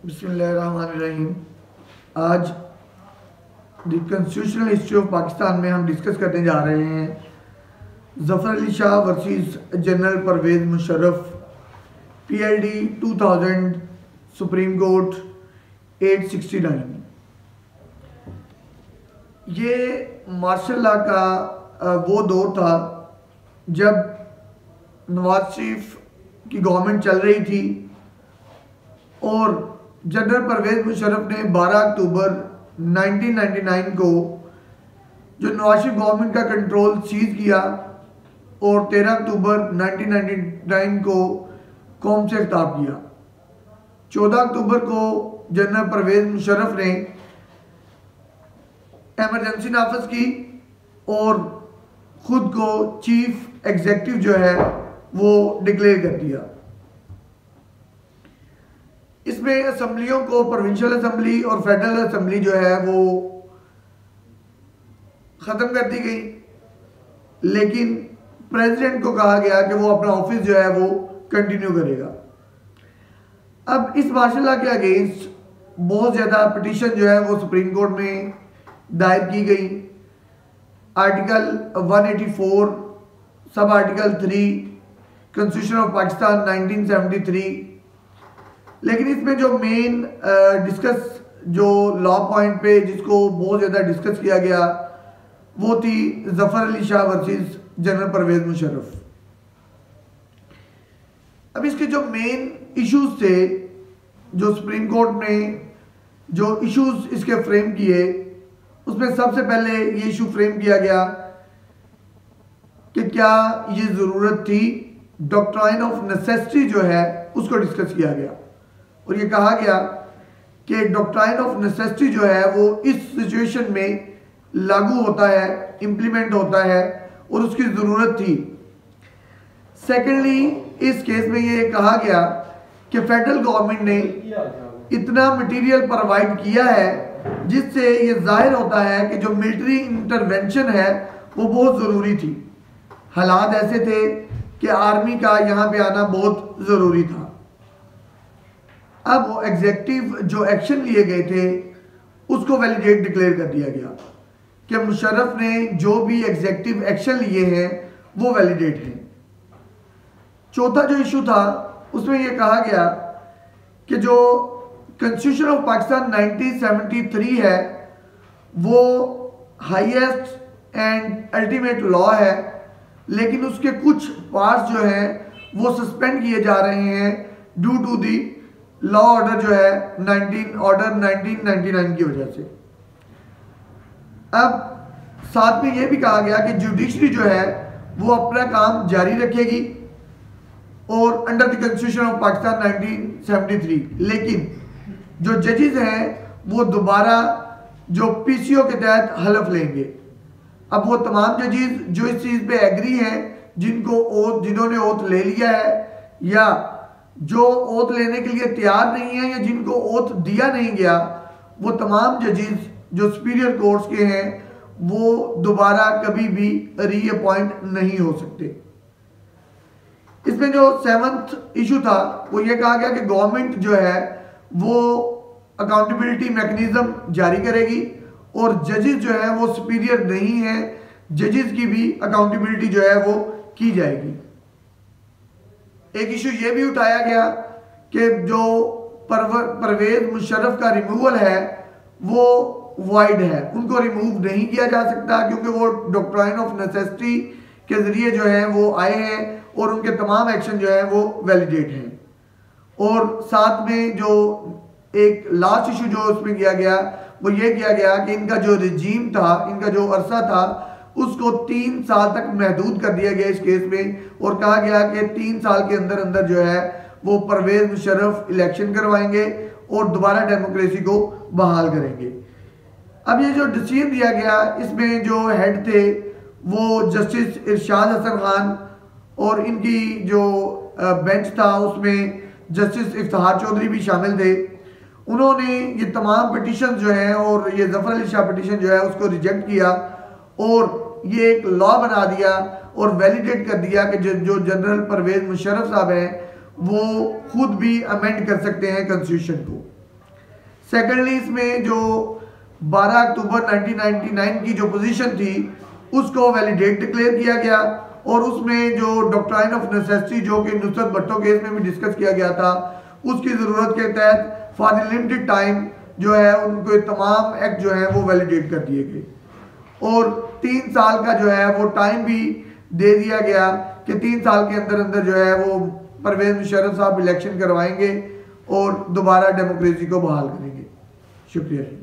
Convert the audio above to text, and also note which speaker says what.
Speaker 1: बिस्मिल्लाहिर्रहमानिर्रहीम। आज the constitutional history of Pakistan में हम डिस्कस करने जा रहे हैं Zafar Ali Shah versus general Pervez Musharraf, PLD 2000, supreme court 869। ये मार्शल लॉ का वो दौर था जब नवाज शरीफ की गवर्नमेंट चल रही थी और जनरल परवेज़ मुशर्रफ ने 12 अक्टूबर 1999 को जो नवाज शरीफ गवर्नमेंट का कंट्रोल सीज किया और 13 अक्टूबर 1999 को कौम से खिताब किया। 14 अक्टूबर को जनरल परवेज़ मुशर्रफ ने एमरजेंसी नाफिज की और ख़ुद को चीफ एग्जीक्यूटिव जो है वो डिक्लेयर कर दिया। इसमें असम्बलियों को प्रोविंशियल असम्बली और फेडरल असम्बली जो है वो ख़त्म कर दी गई, लेकिन प्रेसिडेंट को कहा गया कि वो अपना ऑफिस जो है वो कंटिन्यू करेगा। अब इस मार्शल लॉ के अगेंस्ट बहुत ज़्यादा पिटीशन जो है वो सुप्रीम कोर्ट में दायर की गई। Article 184, sub article 3 constitution of Pakistan 1973। लेकिन इसमें जो मेन डिस्कस जो लॉ पॉइंट पे जिसको बहुत ज़्यादा डिस्कस किया गया वो थी ज़फ़र अली शाह वर्सेस जनरल परवेज़ मुशर्रफ। अब इसके जो मेन इश्यूज थे, जो सुप्रीम कोर्ट में जो इश्यूज इसके फ्रेम किए, उसमें सबसे पहले ये इशू फ्रेम किया गया कि क्या ये ज़रूरत थी, डॉक्ट्राइन ऑफ नेसेसिटी जो है उसको डिस्कस किया गया और ये कहा गया कि डॉक्ट्राइन ऑफ नेसेसिटी जो है वो इस सिचुएशन में लागू होता है, इम्प्लीमेंट होता है और उसकी ज़रूरत थी। सेकेंडली, इस केस में ये कहा गया कि फेडरल गवर्नमेंट ने इतना मटेरियल प्रोवाइड किया है जिससे ये जाहिर होता है कि जो मिलिट्री इंटरवेंशन है वो बहुत ज़रूरी थी। हालात ऐसे थे कि आर्मी का यहाँ पे आना बहुत ज़रूरी था। अब वो एग्जेक्टिव जो एक्शन लिए गए थे उसको वैलिडेट डिक्लेयर कर दिया गया कि मुशर्रफ ने जो भी एग्जेक्टिव एक्शन लिए हैं वो वैलिडेट हैं। चौथा जो इशू था उसमें ये कहा गया कि जो कॉन्स्टिट्यूशन ऑफ पाकिस्तान 1973 है वो हाईएस्ट एंड अल्टीमेट लॉ है, लेकिन उसके कुछ पार्ट्स जो हैं वो सस्पेंड किए जा रहे हैं due to the law order जो है 1999 की वजह से। अब साथ में यह भी कहा गया कि जुडिशरी जो है वो अपना काम जारी रखेगी और under the constitution of Pakistan 1973, लेकिन जो जजेस हैं वो दोबारा जो PCO के तहत हलफ लेंगे। अब वो तमाम जजेस जो इस चीज़ पे एग्री हैं, जिन्होंने ओथ ले लिया है या जो ओथ लेने के लिए तैयार नहीं है या जिनको ओथ दिया नहीं गया, वो तमाम जजेस जो सुपीरियर कोर्ट्स के हैं वो दोबारा कभी भी रीअपॉइंट नहीं हो सकते। इसमें जो 7th इशू था वो ये कहा गया कि गवर्नमेंट जो है वो अकाउंटेबिलिटी मैकेनिज्म जारी करेगी और जजेस जो है वो सुपीरियर नहीं है, जजेस की भी अकाउंटेबिलिटी जो है वो की जाएगी। एक इशू ये भी उठाया गया कि जो परवेज़ मुशर्रफ का रिमूवल है वो वाइड है, उनको रिमूव नहीं किया जा सकता क्योंकि वो डॉक्ट्राइन ऑफ नेसेसिटी के ज़रिए जो है वो आए हैं और उनके तमाम एक्शन जो है वो वैलिडेट हैं। और साथ में जो एक लास्ट इशू जो उसमें किया गया वो ये किया गया कि इनका जो रिजीम था, इनका जो अरसा था उसको 3 साल तक महदूद कर दिया गया इस केस में और कहा गया कि 3 साल के अंदर अंदर जो है वो परवेज़ मुशर्रफ इलेक्शन करवाएंगे और दोबारा डेमोक्रेसी को बहाल करेंगे। अब ये जो डिसीजन दिया गया इसमें जो हेड थे वो जस्टिस इरशाद हसन खान और इनकी जो बेंच था उसमें जस्टिस इफ्तिखार चौधरी भी शामिल थे। उन्होंने ये तमाम पिटीशन जो हैं और ये ज़फ़र अली शाह पिटीशन जो है उसको रिजेक्ट किया और ये एक लॉ बना दिया और वैलिडेट कर दिया कि जो जनरल परवेज़ मुशर्रफ साहब हैं वो खुद भी अमेंड कर सकते हैं कॉन्स्टिट्यूशन को। सेकेंडली इसमें जो 12 अक्टूबर 1999 की जो पोजीशन थी उसको वैलिडेट डिक्लेयर किया गया और उसमें जो डॉक्ट्राइन ऑफ नेसेसिटी जो कि नुसरत भट्टो केस में भी डिस्कस किया गया था उसकी ज़रूरत के तहत फॉर द लिमिटेड टाइम जो है उनको तमाम एक्ट जो है वो वैलिडेट कर दिए गए और 3 साल का जो है वो टाइम भी दे दिया गया कि 3 साल के अंदर अंदर जो है वो परवेज मुशर्रफ साहब इलेक्शन करवाएंगे और दोबारा डेमोक्रेसी को बहाल करेंगे। शुक्रिया।